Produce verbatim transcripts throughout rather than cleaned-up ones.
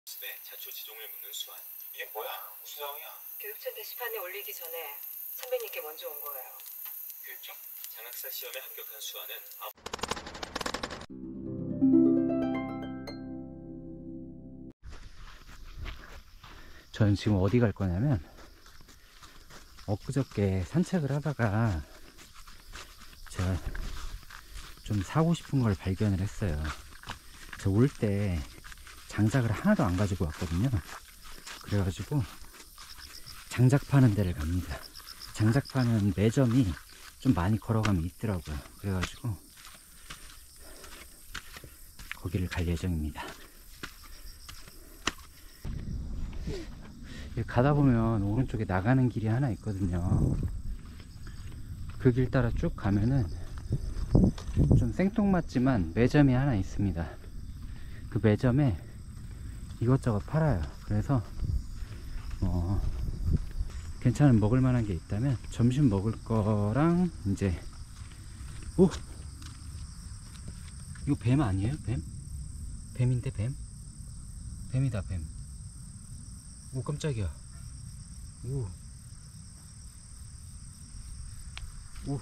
네, 자초지종을 묻는 수완. 이게 뭐야? 무슨 상황이야? 교육청 게시판에 올리기 전에 선배님께 먼저 온 거예요. 교육청? 장학사 시험에 합격한 수완은 아홉... 저는 지금 어디 갈 거냐면, 엊그저께 산책을 하다가 제가 좀 사고 싶은 걸 발견을 했어요. 저 올 때 장작을 하나도 안 가지고 왔거든요. 그래가지고 장작 파는 데를 갑니다. 장작 파는 매점이 좀 많이 걸어가면 있더라고요. 그래가지고 거기를 갈 예정입니다. 가다 보면 오른쪽에 나가는 길이 하나 있거든요. 그 길 따라 쭉 가면은 좀 생뚱맞지만 매점이 하나 있습니다. 그 매점에 이것저것 팔아요. 그래서 어 괜찮은 먹을 만한 게 있다면 점심 먹을 거랑 이제 오! 이거 뱀 아니에요? 뱀? 뱀인데 뱀? 뱀이다 뱀. 오 깜짝이야. 오. 오.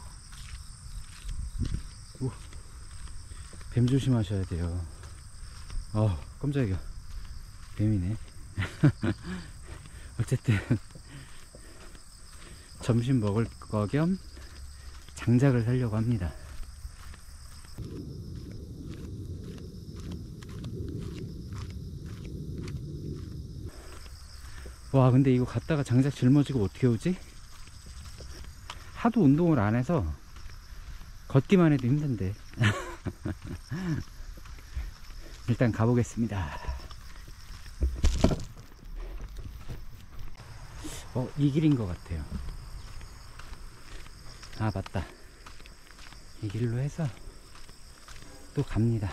오. 뱀 조심하셔야 돼요. 아 깜짝이야. 뱀이네. 어쨌든 점심 먹을 거 겸 장작을 사려고 합니다. 와 근데 이거 갔다가 장작 짊어지고 어떻게 오지? 하도 운동을 안 해서 걷기만 해도 힘든데. 일단 가보겠습니다. 어, 이 길인 것 같아요. 아 맞다, 이 길로 해서 또 갑니다.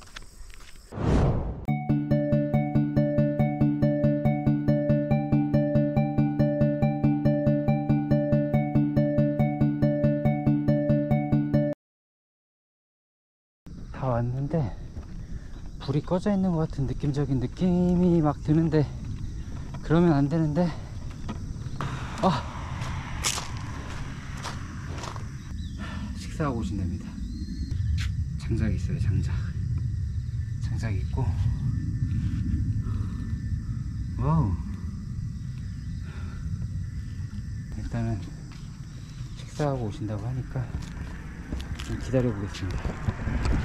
다 왔는데 불이 꺼져 있는 것 같은 느낌적인 느낌이 막 드는데, 그러면 안 되는데. 아! 식사하고 오신답니다. 장작이 있어요. 장작 장작이 있고, 와우. 일단은 식사하고 오신다고 하니까 좀 기다려 보겠습니다.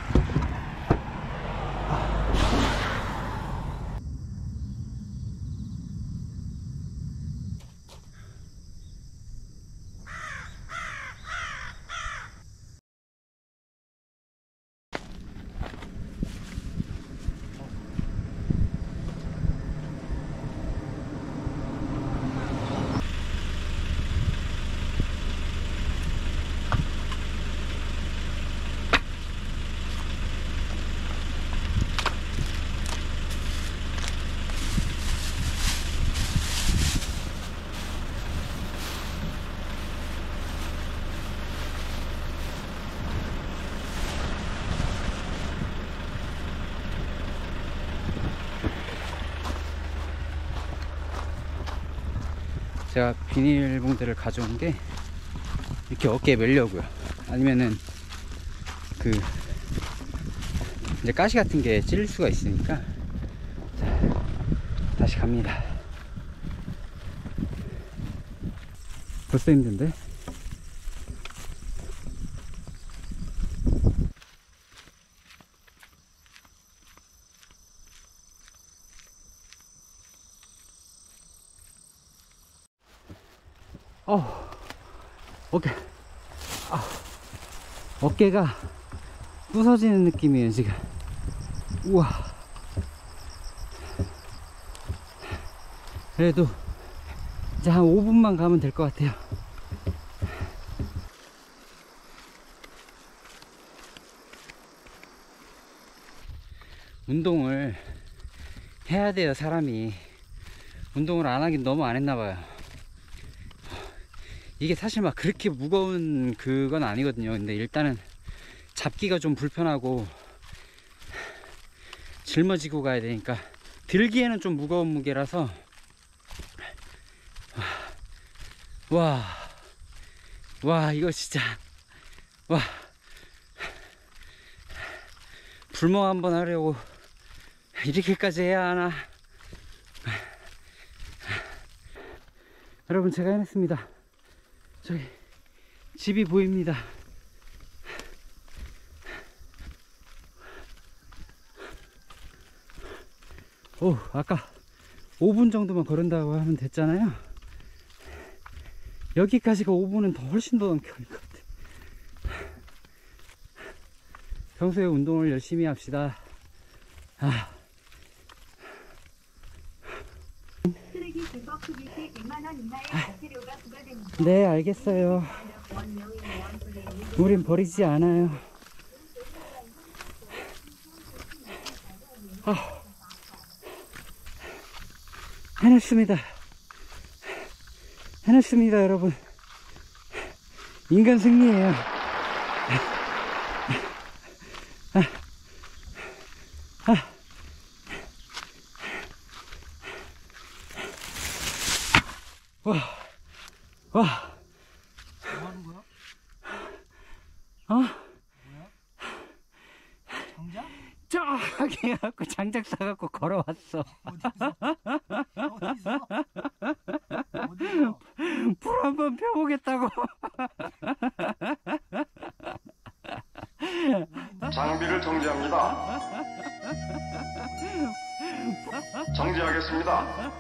제가 비닐봉지를 가져온 게 이렇게 어깨에 매려고요. 아니면은 그 이제 가시 같은 게 찔릴 수가 있으니까. 자, 다시 갑니다. 벌써 힘든데? 어, 어깨, 아, 어깨가 부서지는 느낌이에요 지금. 우와. 그래도 이제 한 오 분만 가면 될 것 같아요. 운동을 해야 돼요. 사람이 운동을 안 하긴 너무 안 했나 봐요. 이게 사실 막 그렇게 무거운 그건 아니거든요. 근데 일단은 잡기가 좀 불편하고 짊어지고 가야 되니까 들기에는 좀 무거운 무게라서 와, 와 이거 진짜 와 불멍 한번 하려고 이렇게까지 해야 하나. 여러분 제가 해냈습니다. 저기 집이 보입니다. 오, 아까 오 분 정도만 걸은다고 하면 됐잖아요. 여기까지가 오 분은 더 훨씬 더 넘게 걸릴 것 같아. 평소에 운동을 열심히 합시다. 아. 쓰레기 불법 투기 시 백만 원 이하의 과태료가 부과됩니다. 네, 알겠어요. 우린 버리지 않아요. 아. 해냈습니다. 해냈습니다, 여러분. 인간 승리예요. 아. 아. 와, 와. 뭐 하는 거야? 어? 뭐야? 장작? 저기 해갖고 장작 사갖고 걸어왔어. 어디서? 어디서? 어디서? 불 한번 펴보겠다고. 장비를 정지합니다. 정지하겠습니다.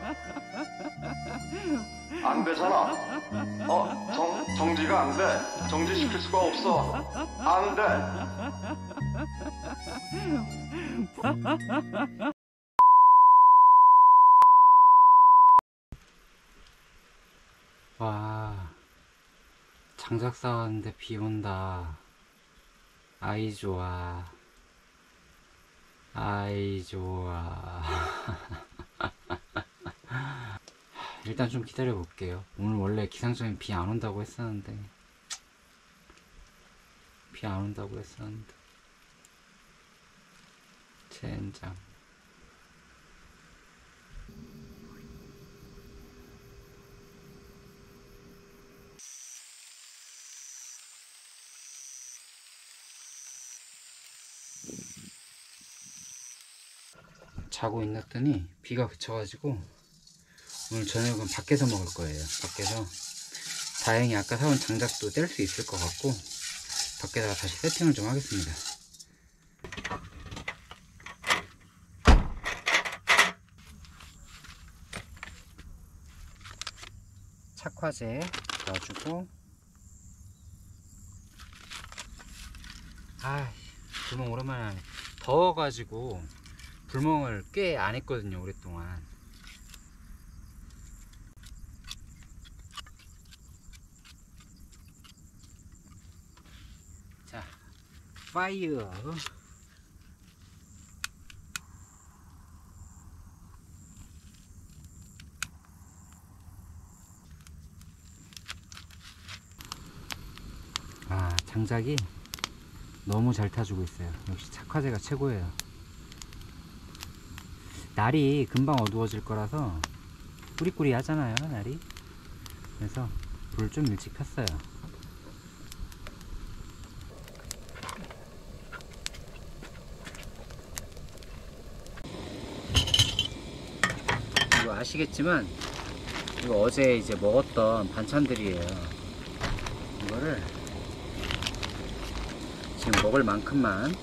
안 되잖아. 어, 정, 정지가 안 돼. 정지시킬 수가 없어. 안 돼. 와, 장작 쌓았는데 비 온다. 아이 좋아. 아이 좋아. 일단 좀 기다려 볼게요. 오늘 원래 기상청에 비 안 온다고 했었는데 비 안 온다고 했었는데 젠장. 자고 있었더니 비가 그쳐가지고 오늘 저녁은 밖에서 먹을 거예요. 밖에서 다행히 아까 사온 장작도 뗄 수 있을 것 같고 밖에다가 다시 세팅을 좀 하겠습니다. 착화제 놔주고, 아, 불멍 오랜만에 하네. 더워가지고 불멍을 꽤 안 했거든요, 오랫동안. 자, 파이어. 아, 장작이 너무 잘 타주고 있어요. 역시 착화제가 최고예요. 날이 금방 어두워질 거라서 꾸리꾸리 하잖아요, 날이. 그래서 불 좀 일찍 폈어요. 이거 아시겠지만 이거 어제 이제 먹었던 반찬들이에요. 이거를 지금 먹을 만큼만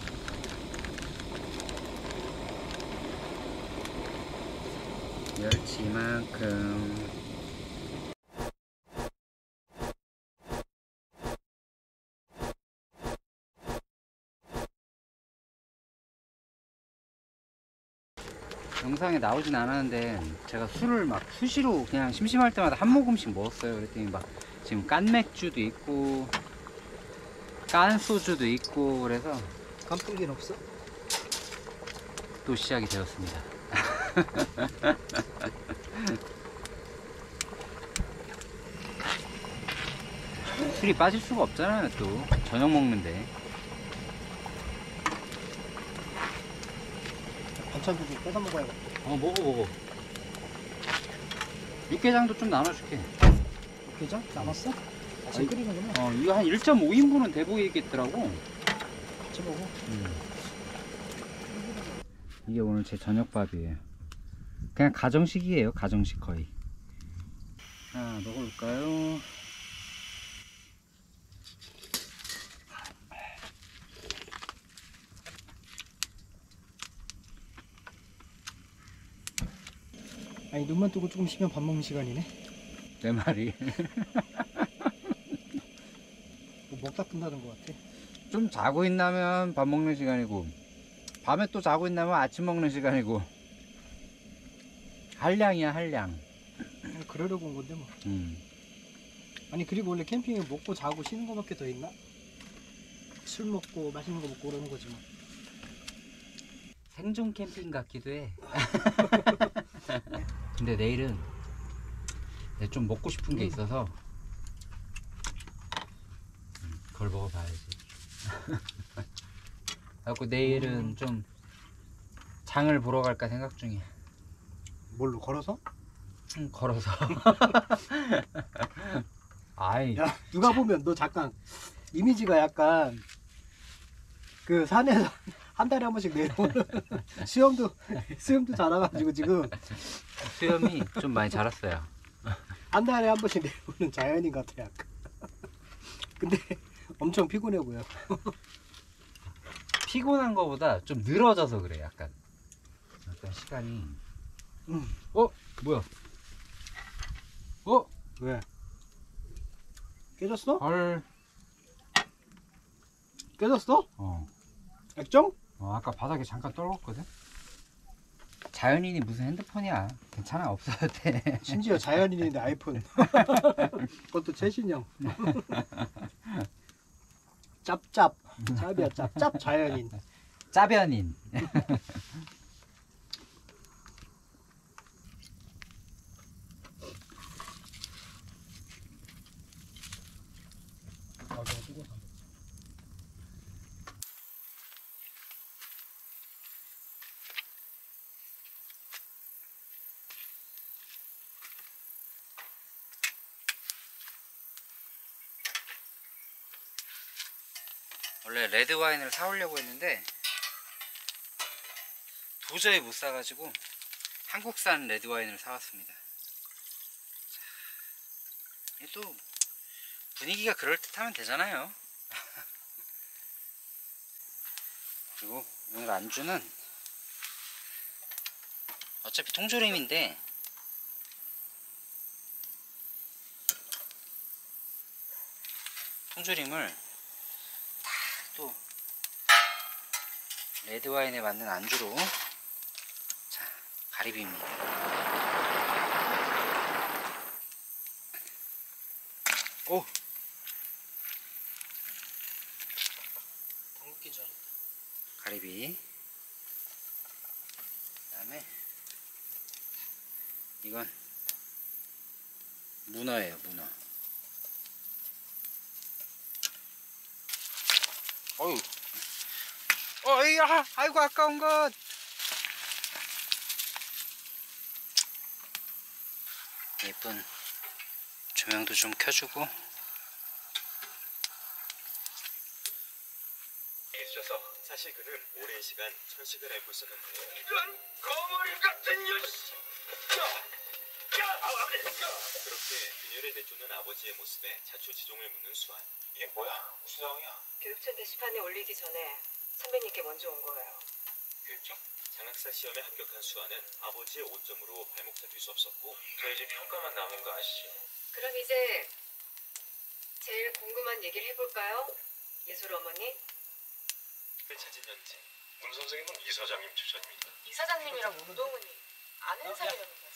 멸치만큼. 영상에 나오진 않았는데 제가 술을 막 수시로 그냥 심심할 때마다 한 모금씩 먹었어요. 그랬더니 막 지금 깐 맥주도 있고 깐 소주도 있고 그래서 깐풍기는 없어? 또 시작이 되었습니다. 술이 빠질 수가 없잖아요. 또 저녁 먹는데. 반찬도 좀 뺏어 먹어야겠다. 어, 먹어, 먹어. 육개장도 좀 나눠줄게. 게장 남았어? 아, 지금 끓이는구나. 어, 이거 한 일 점 오 인분은 돼 보이겠더라고. 같이 먹어. 음. 이게 오늘 제 저녁밥이에요. 그냥 가정식이에요. 가정식 거의. 자, 먹어볼까요? 아니 눈만 뜨고 조금 쉬면 밥 먹는 시간이네. 내 말이. 뭐 먹다 끝나는 것 같아. 좀 자고 있나면 밥 먹는 시간이고, 밤에 또 자고 있나면 아침 먹는 시간이고. 한량이야, 한량. 그냥 그러려고 온 건데 뭐. 음. 아니 그리고 원래 캠핑에 먹고 자고 쉬는 거밖에 더 있나? 술 먹고 맛있는 거 먹고 그러는 거지 뭐. 생존 캠핑 같기도 해. 근데 내일은 내가 좀 먹고 싶은 게 있어서 음, 그걸 먹어봐야지. 그래갖고 내일은 좀 장을 보러 갈까 생각 중이야. 뭘로 걸어서? 음, 걸어서. 아이, 야 누가 보면 너 잠깐 이미지가 약간 그 산에서 한 달에 한 번씩 내려오는 수염도 수염도 자라가지고 지금 수염이 좀 많이 자랐어요. 한 달에 한 번씩 내려오는 자연인 같아 약간. 근데 엄청 피곤해 보여. 피곤한 거보다 좀 늘어져서 그래. 약간 약간 시간이. 음. 어? 뭐야? 어? 왜? 깨졌어? 헐. 깨졌어? 어. 액정? 어, 아까 바닥에 잠깐 떨궜거든? 자연인이 무슨 핸드폰이야. 괜찮아, 없어도 돼. 심지어 자연인인데 아이폰. 그것도 최신형. 짭짭. 짭이야 짭. 짭 자연인. 짜변인. 아, 저거 뜨거워서. 원래 레드 와인을 사오려고 했는데 도저히 못 사가지고 한국산 레드 와인을 사왔습니다. 자, 또 분위기가 그럴듯하면 되잖아요. 그리고 오늘 안주는 어차피 통조림인데 통조림을 또 레드와인에 맞는 안주로, 자, 가리비입니다. 오! 방귀 줄 알았다. 가리비. 그 다음에 이건 문어예요, 문어. 어휴. 어이, 아, 아이고, 아까운 것. 예쁜 조명도 좀 켜주고. 있어서 사실 그는 오랜 시간 천식을 앓고 있었는데요. 이런 거머리 같은 녀석! 그렇게 그녀를 내쫓는 아버지의 모습에 자초지종을 묻는 수환. 이게 뭐야? 무슨 상황이야? 교육청 게시판에 올리기 전에 선배님께 먼저 온 거예요. 교육청? 장학사 시험에 합격한 수환은 아버지의 오 점으로 발목 잡힐 수 없었고, 저 이제 평가만 남은 거 아시죠? 그럼 이제 제일 궁금한 얘기를 해볼까요? 예솔 어머니? 찾은 현재 문 선생님은 이 사장님 추천입니다. 이 사장님이랑 운동은이 아는 사이였는데.